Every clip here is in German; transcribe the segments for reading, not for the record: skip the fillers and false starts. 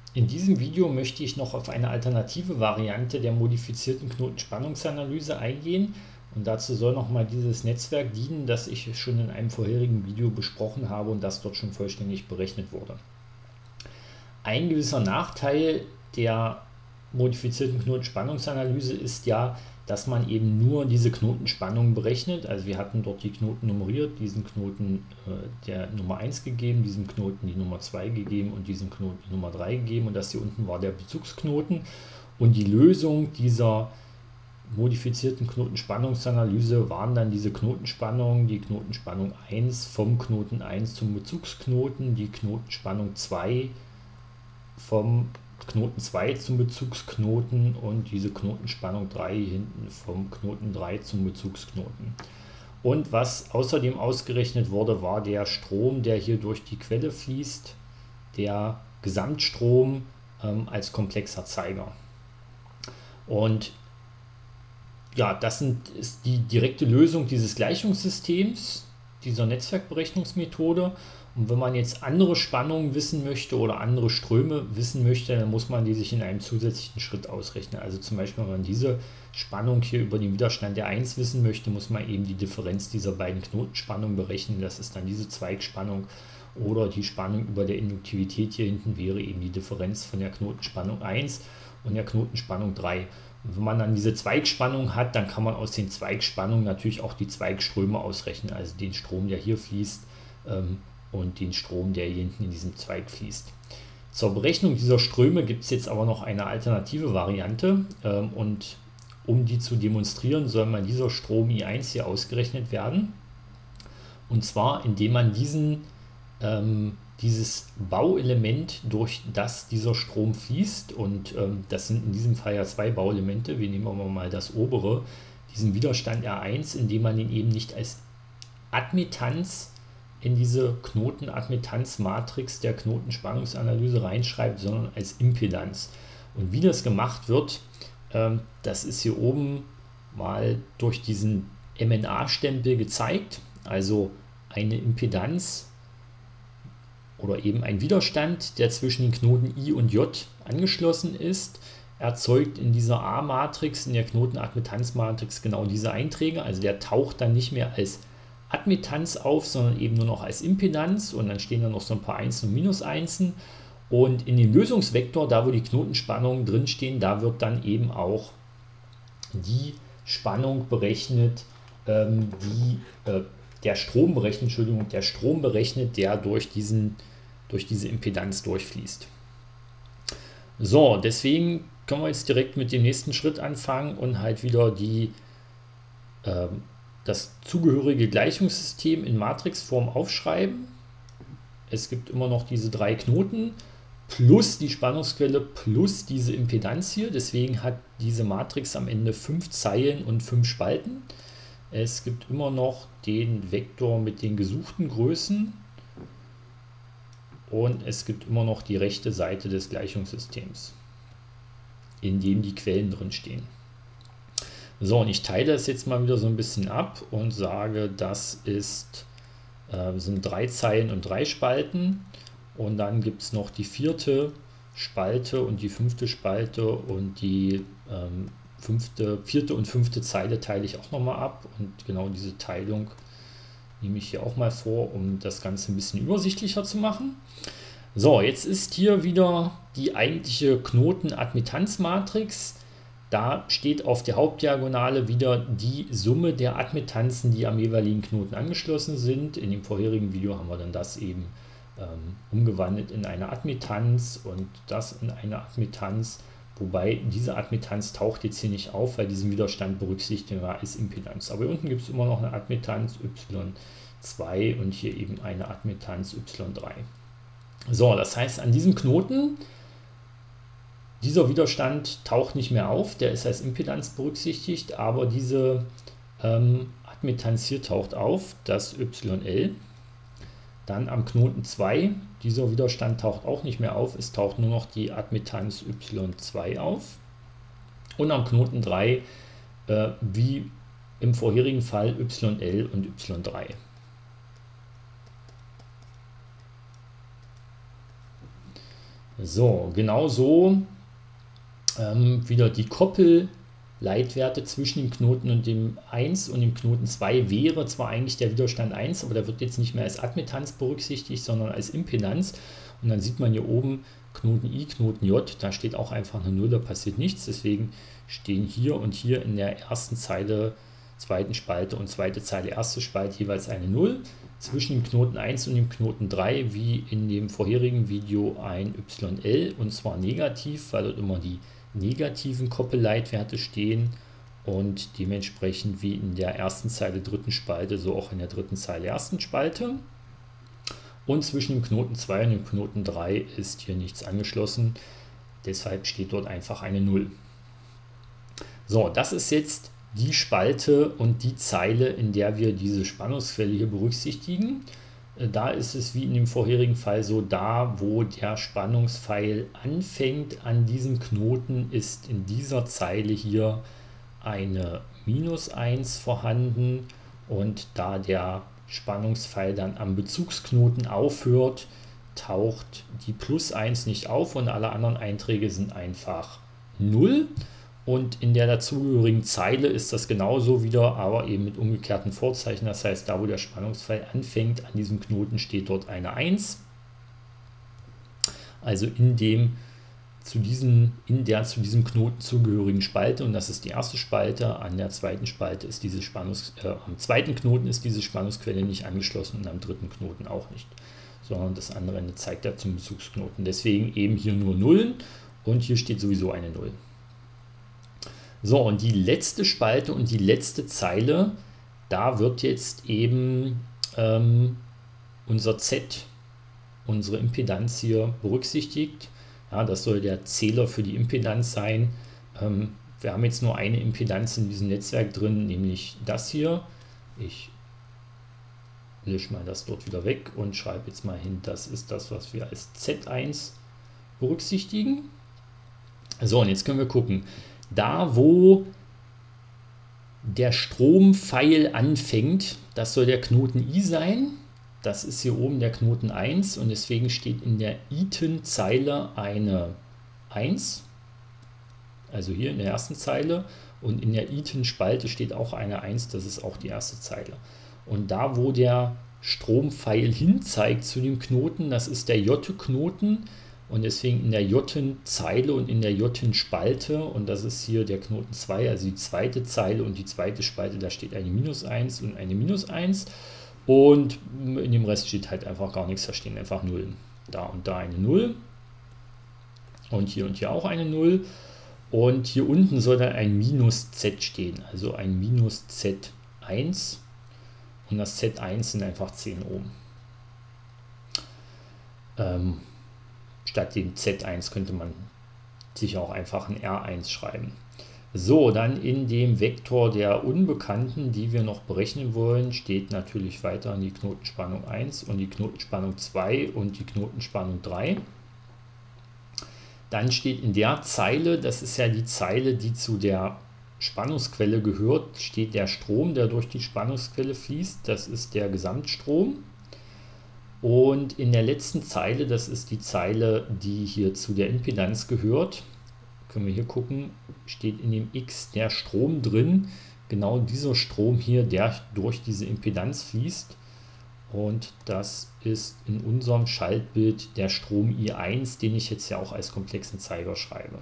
In diesem Video möchte ich noch auf eine alternative Variante der modifizierten Knotenspannungsanalyse eingehen und dazu soll nochmal dieses Netzwerk dienen, das ich schon in einem vorherigen Video besprochen habe und das dort schon vollständig berechnet wurde. Ein gewisser Nachteil der modifizierten Knotenspannungsanalyse ist ja, dass man eben nur diese Knotenspannung berechnet. Also wir hatten dort die Knoten nummeriert, diesen Knoten der Nummer 1 gegeben, diesem Knoten die Nummer 2 gegeben und diesem Knoten die Nummer 3 gegeben und das hier unten war der Bezugsknoten. Und die Lösung dieser modifizierten Knotenspannungsanalyse waren dann diese Knotenspannungen, die Knotenspannung 1 vom Knoten 1 zum Bezugsknoten, die Knotenspannung 2 vom Knoten 2 zum Bezugsknoten und diese Knotenspannung 3 hinten vom Knoten 3 zum Bezugsknoten. Und was außerdem ausgerechnet wurde, war der Strom, der hier durch die Quelle fließt, der Gesamtstrom als komplexer Zeiger. Und ja, das ist die direkte Lösung dieses Gleichungssystems, dieser Netzwerkberechnungsmethode. Und wenn man jetzt andere Spannungen wissen möchte oder andere Ströme wissen möchte, dann muss man die sich in einem zusätzlichen Schritt ausrechnen. Also zum Beispiel, wenn man diese Spannung hier über den Widerstand der 1 wissen möchte, muss man eben die Differenz dieser beiden Knotenspannungen berechnen. Das ist dann diese Zweigspannung oder die Spannung über der Induktivität hier hinten wäre eben die Differenz von der Knotenspannung 1 und der Knotenspannung 3. Und wenn man dann diese Zweigspannung hat, dann kann man aus den Zweigspannungen natürlich auch die Zweigströme ausrechnen, also den Strom, der hier fließt, und den Strom, der hier hinten in diesem Zweig fließt. Zur Berechnung dieser Ströme gibt es jetzt aber noch eine alternative Variante und um die zu demonstrieren, soll mal dieser Strom I1 hier ausgerechnet werden. Und zwar indem man dieses Bauelement, durch das dieser Strom fließt, und das sind in diesem Fall ja zwei Bauelemente, wir nehmen aber mal das obere, diesen Widerstand R1, indem man ihn eben nicht als Admittanz in diese Knotenadmittanzmatrix der Knotenspannungsanalyse reinschreibt, sondern als Impedanz. Und wie das gemacht wird, das ist hier oben mal durch diesen MNA-Stempel gezeigt. Also eine Impedanz oder eben ein Widerstand, der zwischen den Knoten I und J angeschlossen ist, erzeugt in dieser A-Matrix, in der Knotenadmittanzmatrix genau diese Einträge. Also der taucht dann nicht mehr als Admittanz auf, sondern eben nur noch als Impedanz und dann stehen da noch so ein paar Einsen und Minus-Einsen und in dem Lösungsvektor, da wo die Knotenspannungen drin stehen, da wird dann eben auch die Spannung berechnet, der Strom berechnet, der durch diese Impedanz durchfließt. So, deswegen können wir jetzt direkt mit dem nächsten Schritt anfangen und halt wieder das zugehörige Gleichungssystem in Matrixform aufschreiben. Es gibt immer noch diese drei Knoten plus die Spannungsquelle plus diese Impedanz hier. Deswegen hat diese Matrix am Ende 5 Zeilen und 5 Spalten. Es gibt immer noch den Vektor mit den gesuchten Größen und es gibt immer noch die rechte Seite des Gleichungssystems, in dem die Quellen drin stehen. So, und ich teile das jetzt mal wieder so ein bisschen ab und sage, das sind 3 Zeilen und 3 Spalten. Und dann gibt es noch die 4. Spalte und die 5. Spalte und die 4. und 5. Zeile teile ich auch nochmal ab. Und genau diese Teilung nehme ich hier auch mal vor, um das Ganze ein bisschen übersichtlicher zu machen. So, jetzt ist hier wieder die eigentliche Knotenadmittanzmatrix. Da steht auf der Hauptdiagonale wieder die Summe der Admittanzen, die am jeweiligen Knoten angeschlossen sind. In dem vorherigen Video haben wir dann das eben umgewandelt in eine Admittanz und das in eine Admittanz. Wobei diese Admittanz taucht jetzt hier nicht auf, weil diesen Widerstand berücksichtigen wir als Impedanz. Aber hier unten gibt es immer noch eine Admittanz Y2 und hier eben eine Admittanz Y3. So, das heißt, an diesem Knoten, dieser Widerstand taucht nicht mehr auf, der ist als Impedanz berücksichtigt, aber diese Admittanz hier taucht auf, das YL. Dann am Knoten 2, dieser Widerstand taucht auch nicht mehr auf, es taucht nur noch die Admittanz Y2 auf. Und am Knoten 3, wie im vorherigen Fall, YL und Y3. So, genauso wieder die Koppelleitwerte zwischen dem Knoten und dem 1 und dem Knoten 2 wäre zwar eigentlich der Widerstand 1, aber der wird jetzt nicht mehr als Admittanz berücksichtigt, sondern als Impedanz. Und dann sieht man hier oben Knoten I, Knoten J, da steht auch einfach eine 0, da passiert nichts. Deswegen stehen hier und hier in der ersten Zeile, zweiten Spalte und zweite Zeile, erste Spalte jeweils eine 0. Zwischen dem Knoten 1 und dem Knoten 3, wie in dem vorherigen Video, ein YL, und zwar negativ, weil dort immer die negativen Koppelleitwerte stehen, und dementsprechend wie in der ersten Zeile dritten Spalte, so auch in der dritten Zeile ersten Spalte. Und zwischen dem Knoten 2 und dem Knoten 3 ist hier nichts angeschlossen, deshalb steht dort einfach eine 0. So, das ist jetzt die Spalte und die Zeile, in der wir diese Spannungsquelle hier berücksichtigen. Da ist es wie in dem vorherigen Fall so, da wo der Spannungspfeil anfängt an diesem Knoten, ist in dieser Zeile hier eine -1 vorhanden, und da der Spannungspfeil dann am Bezugsknoten aufhört, taucht die +1 nicht auf und alle anderen Einträge sind einfach 0. Und in der dazugehörigen Zeile ist das genauso wieder, aber eben mit umgekehrten Vorzeichen. Das heißt, da wo der Spannungspfeil anfängt an diesem Knoten, steht dort eine 1. Also in der zu diesem Knoten zugehörigen Spalte, und das ist die erste Spalte. An der zweiten Spalte ist am zweiten Knoten ist diese Spannungsquelle nicht angeschlossen und am dritten Knoten auch nicht, sondern das andere Ende zeigt ja zum Bezugsknoten. Deswegen eben hier nur Nullen, und hier steht sowieso eine 0. So, und die letzte Spalte und die letzte Zeile, da wird jetzt eben unser Z, unsere Impedanz hier berücksichtigt. Ja, das soll der Zähler für die Impedanz sein. Wir haben jetzt nur eine Impedanz in diesem Netzwerk drin, nämlich das hier. Ich lösche mal das dort wieder weg und schreibe jetzt mal hin, das ist das, was wir als Z1 berücksichtigen. So, und jetzt können wir gucken. Da, wo der Strompfeil anfängt, das soll der Knoten I sein. Das ist hier oben der Knoten 1, und deswegen steht in der iten-Zeile eine 1. Also hier in der ersten Zeile, und in der iten-Spalte steht auch eine 1, das ist auch die erste Zeile. Und da, wo der Strompfeil hin zeigt zu dem Knoten, das ist der J-Knoten. Und deswegen in der J-Zeile und in der J-Spalte, und das ist hier der Knoten 2, also die zweite Zeile und die zweite Spalte, da steht eine -1 und eine -1. Und in dem Rest steht halt einfach gar nichts, da stehen einfach Nullen. Da und da eine 0. Und hier auch eine 0. Und hier unten soll dann ein -Z stehen, also ein -Z1. Und das Z1 sind einfach 10 Ohm. Statt dem Z1 könnte man sich auch einfach ein R1 schreiben. So, dann in dem Vektor der Unbekannten, die wir noch berechnen wollen, steht natürlich weiterhin die Knotenspannung 1 und die Knotenspannung 2 und die Knotenspannung 3. Dann steht in der Zeile, das ist ja die Zeile, die zu der Spannungsquelle gehört, steht der Strom, der durch die Spannungsquelle fließt. Das ist der Gesamtstrom. Und in der letzten Zeile, das ist die Zeile, die hier zu der Impedanz gehört, können wir hier gucken, steht in dem X der Strom drin. Genau dieser Strom hier, der durch diese Impedanz fließt. Und das ist in unserem Schaltbild der Strom I1, den ich jetzt ja auch als komplexen Zeiger schreibe.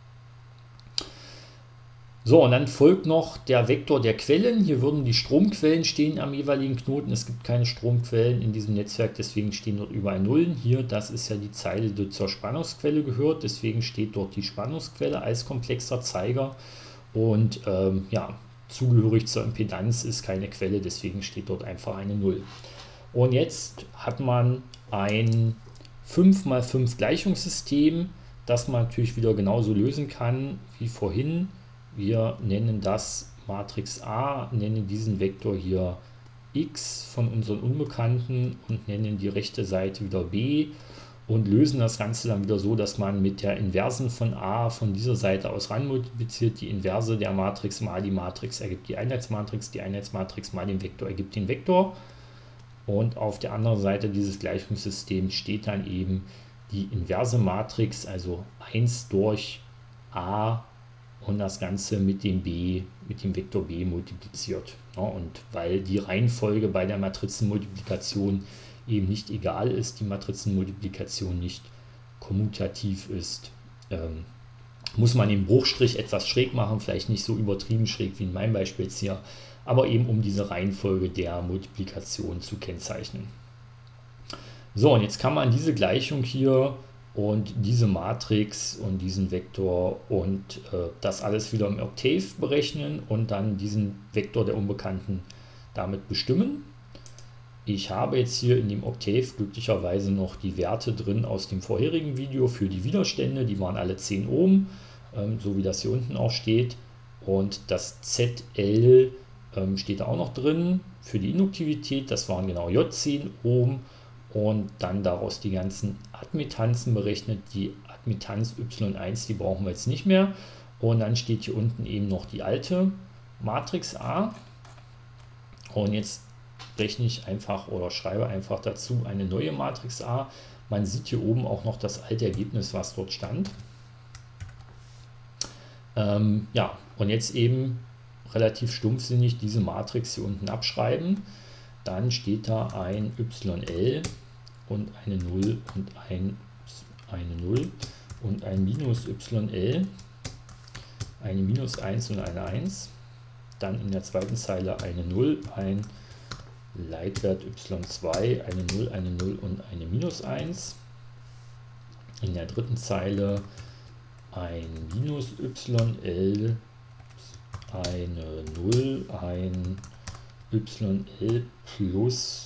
So, und dann folgt noch der Vektor der Quellen. Hier würden die Stromquellen stehen am jeweiligen Knoten. Es gibt keine Stromquellen in diesem Netzwerk, deswegen stehen dort überall Nullen. Hier, das ist ja die Zeile, die zur Spannungsquelle gehört, deswegen steht dort die Spannungsquelle als komplexer Zeiger. Und ja, zugehörig zur Impedanz ist keine Quelle, deswegen steht dort einfach eine 0. Und jetzt hat man ein 5×5 Gleichungssystem, das man natürlich wieder genauso lösen kann wie vorhin. Wir nennen das Matrix A, nennen diesen Vektor hier X von unseren Unbekannten und nennen die rechte Seite wieder B und lösen das Ganze dann wieder so, dass man mit der Inversen von A von dieser Seite aus ran multipliziert. Die Inverse der Matrix mal die Matrix ergibt die Einheitsmatrix mal den Vektor ergibt den Vektor. Und auf der anderen Seite dieses Gleichungssystems steht dann eben die inverse Matrix, also 1 durch a und das Ganze mit dem Vektor b multipliziert. Ja, und weil die Reihenfolge bei der Matrizenmultiplikation eben nicht egal ist, die Matrizenmultiplikation nicht kommutativ ist, muss man den Bruchstrich etwas schräg machen, vielleicht nicht so übertrieben schräg wie in meinem Beispiel jetzt hier, aber eben um diese Reihenfolge der Multiplikation zu kennzeichnen. So, und jetzt kann man diese Gleichung hier und diese Matrix und diesen Vektor und das alles wieder im Octave berechnen und dann diesen Vektor der Unbekannten damit bestimmen. Ich habe jetzt hier in dem Octave glücklicherweise noch die Werte drin aus dem vorherigen Video für die Widerstände, die waren alle 10 Ohm, so wie das hier unten auch steht, und das ZL steht da auch noch drin für die Induktivität, das waren genau J10 Ohm. Und dann daraus die ganzen Admittanzen berechnet. Die Admittanz Y1, die brauchen wir jetzt nicht mehr. Und dann steht hier unten eben noch die alte Matrix A. Und jetzt rechne ich einfach oder schreibe einfach dazu eine neue Matrix A. Man sieht hier oben auch noch das alte Ergebnis, was dort stand. Ja, und jetzt eben relativ stumpfsinnig diese Matrix hier unten abschreiben. Dann steht da ein YL und eine 0 und eine 0 und ein minus YL, eine minus 1 und eine 1. Dann in der zweiten Zeile eine 0, ein Leitwert Y2, eine 0 und eine minus 1. In der dritten Zeile ein minus YL, eine 0, ein YL plus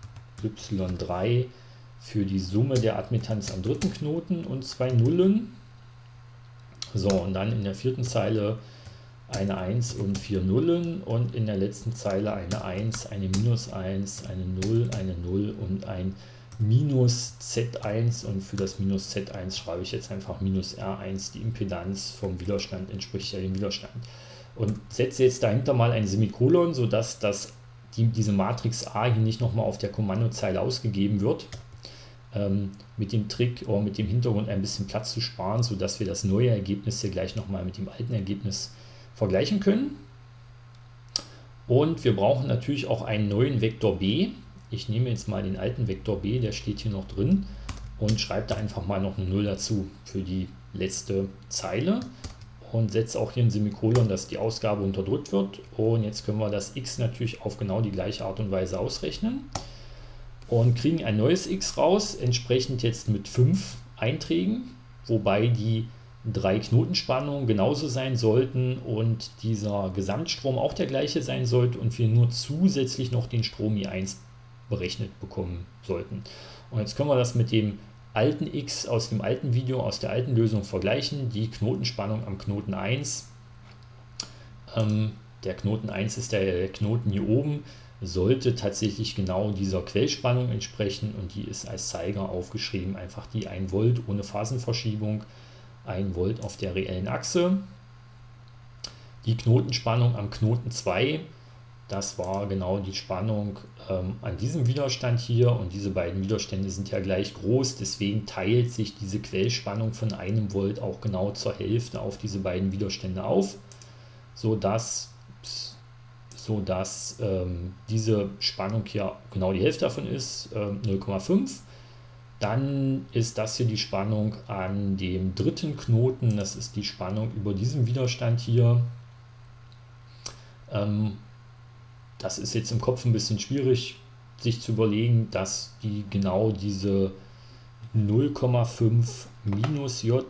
Y3 für die Summe der Admittanz am dritten Knoten und 2 Nullen. So, und dann in der vierten Zeile eine 1 und 4 Nullen und in der letzten Zeile eine 1, eine minus 1, eine 0 und ein minus Z1, und für das minus Z1 schreibe ich jetzt einfach minus R1, die Impedanz vom Widerstand entspricht ja dem Widerstand. Und setze jetzt dahinter mal ein Semikolon, sodass diese Matrix A hier nicht nochmal auf der Kommandozeile ausgegeben wird, mit dem Trick oder mit dem Hintergrund ein bisschen Platz zu sparen, sodass wir das neue Ergebnis hier gleich nochmal mit dem alten Ergebnis vergleichen können. Und wir brauchen natürlich auch einen neuen Vektor B. Ich nehme jetzt mal den alten Vektor B, der steht hier noch drin, und schreibe da einfach mal noch eine 0 dazu für die letzte Zeile. Und setze auch hier ein Semikolon, dass die Ausgabe unterdrückt wird. Und jetzt können wir das x natürlich auf genau die gleiche Art und Weise ausrechnen. Und kriegen ein neues x raus, entsprechend jetzt mit 5 Einträgen, wobei die 3 Knotenspannungen genauso sein sollten und dieser Gesamtstrom auch der gleiche sein sollte und wir nur zusätzlich noch den Strom I1 berechnet bekommen sollten. Und jetzt können wir das mit dem alten x aus dem alten Video, aus der alten Lösung vergleichen. Die Knotenspannung am Knoten 1, der Knoten 1 ist der Knoten hier oben, sollte tatsächlich genau dieser Quellspannung entsprechen und die ist als Zeiger aufgeschrieben, einfach die 1 Volt ohne Phasenverschiebung, 1 Volt auf der reellen Achse. Die Knotenspannung am Knoten 2, das war genau die Spannung an diesem Widerstand hier, und diese beiden Widerstände sind ja gleich groß, deswegen teilt sich diese Quellspannung von 1 Volt auch genau zur Hälfte auf diese beiden Widerstände auf, sodass diese Spannung hier genau die Hälfte davon ist, 0,5. Dann ist das hier die Spannung an dem dritten Knoten, das ist die Spannung über diesem Widerstand hier. Das ist jetzt im Kopf ein bisschen schwierig, sich zu überlegen, dass die genau diese 0,5 minus J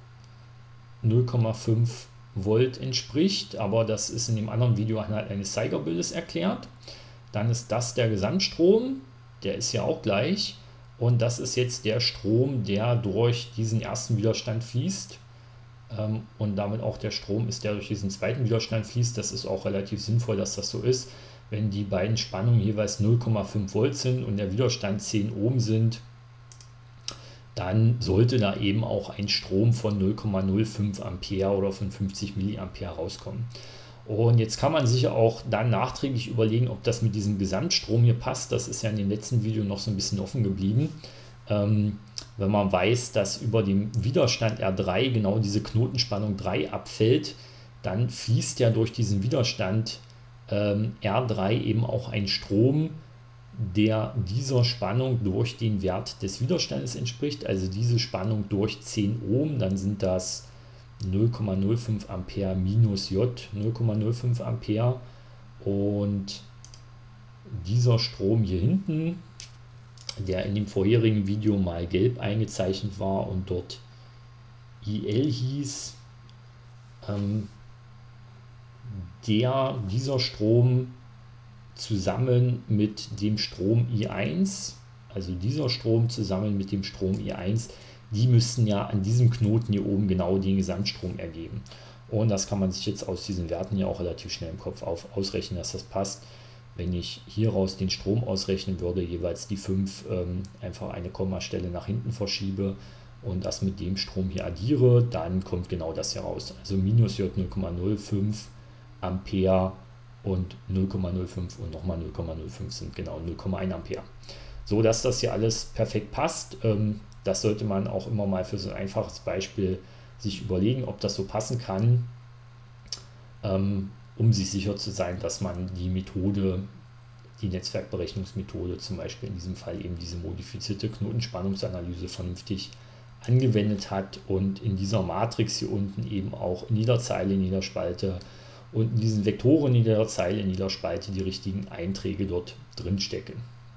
0,5 Volt entspricht, aber das ist in dem anderen Video anhand eines Zeigerbildes erklärt. Dann ist das der Gesamtstrom, der ist ja auch gleich, und das ist jetzt der Strom, der durch diesen ersten Widerstand fließt, und damit auch der Strom ist, der durch diesen zweiten Widerstand fließt. Das ist auch relativ sinnvoll, dass das so ist. Wenn die beiden Spannungen jeweils 0,5 Volt sind und der Widerstand 10 Ohm sind, dann sollte da eben auch ein Strom von 0,05 Ampere oder von 50 Milliampere rauskommen. Und jetzt kann man sich auch dann nachträglich überlegen, ob das mit diesem Gesamtstrom hier passt. Das ist ja in dem letzten Video noch so ein bisschen offen geblieben, wenn man weiß, dass über dem Widerstand R3 genau diese Knotenspannung 3 abfällt, dann fließt ja durch diesen Widerstand R3 eben auch ein Strom, der dieser Spannung durch den Wert des Widerstandes entspricht, also diese Spannung durch 10 Ohm, dann sind das 0,05 Ampere minus J, 0,05 Ampere, und dieser Strom hier hinten, der in dem vorherigen Video mal gelb eingezeichnet war und dort IL hieß, dieser Strom zusammen mit dem Strom I1, also dieser Strom zusammen mit dem Strom I1, die müssten ja an diesem Knoten hier oben genau den Gesamtstrom ergeben. Und das kann man sich jetzt aus diesen Werten hier auch relativ schnell im Kopf ausrechnen, dass das passt. Wenn ich hieraus den Strom ausrechnen würde, jeweils die 5 einfach eine Kommastelle nach hinten verschiebe und das mit dem Strom hier addiere, dann kommt genau das hier raus. Also minus J 0,05 Ampere und 0,05 und nochmal 0,05 sind genau 0,1 Ampere. So dass das hier alles perfekt passt. Das sollte man auch immer mal für so ein einfaches Beispiel sich überlegen, ob das so passen kann, um sich sicher zu sein, dass man die Methode, die Netzwerkberechnungsmethode, zum Beispiel in diesem Fall eben diese modifizierte Knotenspannungsanalyse, vernünftig angewendet hat und in dieser Matrix hier unten eben auch in jeder Zeile, in jeder Spalte und in diesen Vektoren in jeder Zeile, in jeder Spalte die richtigen Einträge dort drin stecken.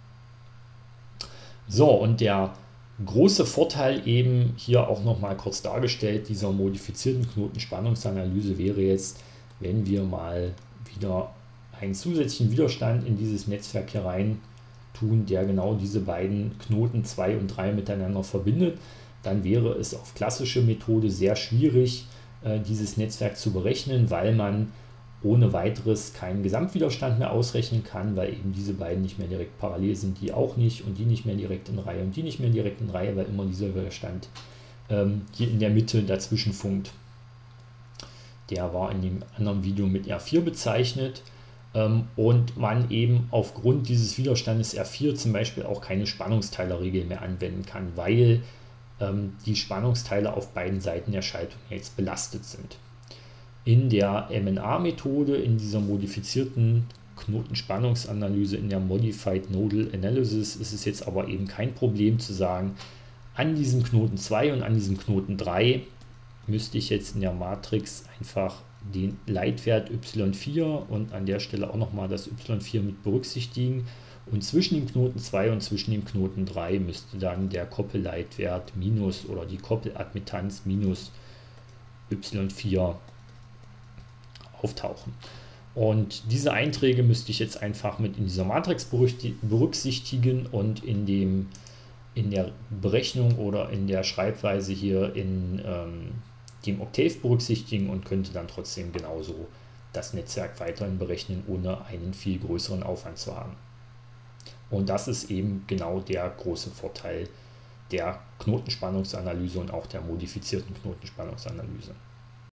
So, und der große Vorteil eben hier auch nochmal kurz dargestellt dieser modifizierten Knotenspannungsanalyse wäre jetzt, wenn wir mal wieder einen zusätzlichen Widerstand in dieses Netzwerk hier rein tun, der genau diese beiden Knoten 2 und 3 miteinander verbindet, dann wäre es auf klassische Methode sehr schwierig, dieses Netzwerk zu berechnen, weil man ohne weiteres keinen Gesamtwiderstand mehr ausrechnen kann, weil eben diese beiden nicht mehr direkt parallel sind, die auch nicht und die nicht mehr direkt in Reihe und die nicht mehr direkt in Reihe, weil immer dieser Widerstand hier in der Mitte dazwischen funkt. Der war in dem anderen Video mit R4 bezeichnet und man eben aufgrund dieses Widerstandes R4 zum Beispiel auch keine Spannungsteilerregel mehr anwenden kann, weil die Spannungsteile auf beiden Seiten der Schaltung jetzt belastet sind. In der MNA-Methode, in dieser modifizierten Knotenspannungsanalyse, in der Modified Nodal Analysis, ist es jetzt aber eben kein Problem zu sagen, an diesem Knoten 2 und an diesem Knoten 3 müsste ich jetzt in der Matrix einfach den Leitwert y4 und an der Stelle auch nochmal das y4 mit berücksichtigen. Und zwischen dem Knoten 2 und zwischen dem Knoten 3 müsste dann der Koppelleitwert minus oder die Koppeladmittanz minus y4 auftauchen. Und diese Einträge müsste ich jetzt einfach mit in dieser Matrix berücksichtigen und in der Berechnung oder in der Schreibweise hier in dem Octave berücksichtigen und könnte dann trotzdem genauso das Netzwerk weiterhin berechnen, ohne einen viel größeren Aufwand zu haben. Und das ist eben genau der große Vorteil der Knotenspannungsanalyse und auch der modifizierten Knotenspannungsanalyse.